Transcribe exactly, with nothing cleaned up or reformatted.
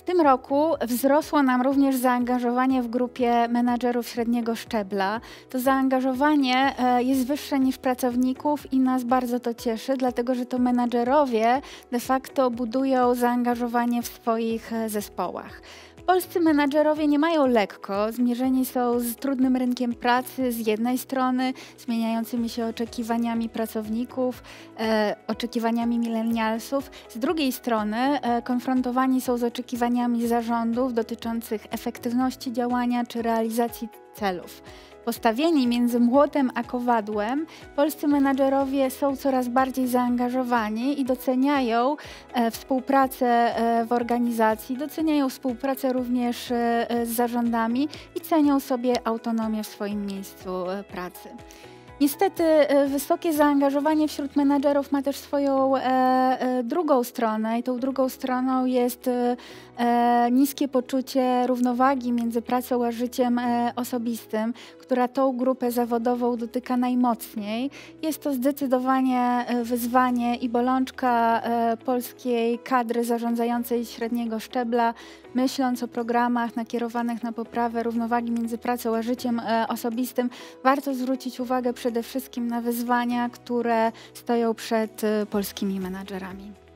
tym roku wzrosło nam również zaangażowanie w grupie menadżerów średniego szczebla. To zaangażowanie jest wyższe niż pracowników i nas bardzo to cieszy, dlatego że to menadżerowie de facto budują zaangażowanie w swoich zespołach. Polscy menadżerowie nie mają lekko, zmierzeni są z trudnym rynkiem pracy z jednej strony, zmieniającymi się oczekiwaniami pracowników, e, oczekiwaniami milenialsów, z drugiej strony e, konfrontowani są z oczekiwaniami zarządów dotyczących efektywności działania czy realizacji celów. Postawieni między młotem a kowadłem, polscy menadżerowie są coraz bardziej zaangażowani i doceniają e, współpracę e, w organizacji, doceniają współpracę również e, z zarządami i cenią sobie autonomię w swoim miejscu e, pracy. Niestety wysokie zaangażowanie wśród menadżerów ma też swoją e, e, drugą stronę i tą drugą stroną jest e, e, niskie poczucie równowagi między pracą a życiem e, osobistym, która tą grupę zawodową dotyka najmocniej. Jest to zdecydowanie wyzwanie i bolączka e, polskiej kadry zarządzającej średniego szczebla, myśląc o programach nakierowanych na poprawę równowagi między pracą a życiem e, osobistym. Warto zwrócić uwagę przede wszystkim na wyzwania, które stoją przed polskimi menadżerami.